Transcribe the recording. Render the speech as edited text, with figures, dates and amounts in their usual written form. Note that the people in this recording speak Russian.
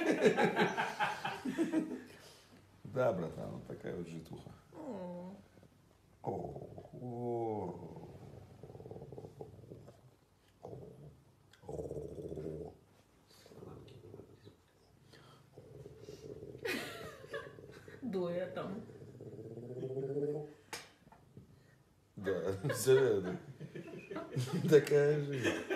Да, братан, вот такая вот житуха. Дуэтом. Да, все верно. Такая жизнь.